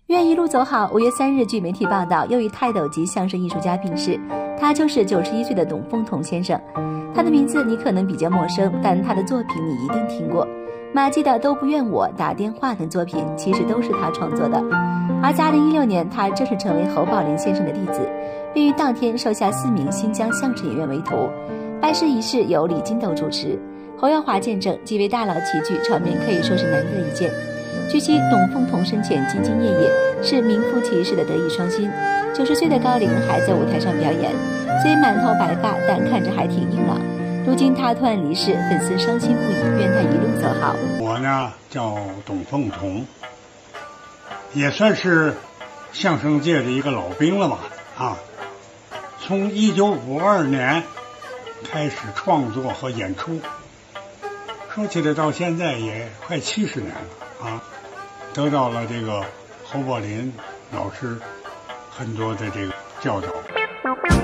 愿一路走好。5月3日，据媒体报道，又一泰斗级相声艺术家病逝，他就是91岁的董凤彤先生。他的名字你可能比较陌生，但他的作品你一定听过。马季的《都不怨我》、《打电话》等作品其实都是他创作的。而在2016年，他正式成为侯宝林先生的弟子，并于当天收下4名新疆相声演员为徒。拜师仪式由李金斗主持，侯耀华见证，几位大佬齐聚，场面可以说是难得一见。据悉，董凤彤生前兢兢业业，是名副其实的德艺双馨。90岁的高龄还在舞台上表演，虽满头白发，但看着还挺硬朗。如今他突然离世，粉丝伤心不已，愿他一路走好。 我呢叫董凤彤，也算是相声界的一个老兵了吧啊。从1952年开始创作和演出，说起来到现在也快70年了啊，得到了这个侯宝林老师很多的这个教导。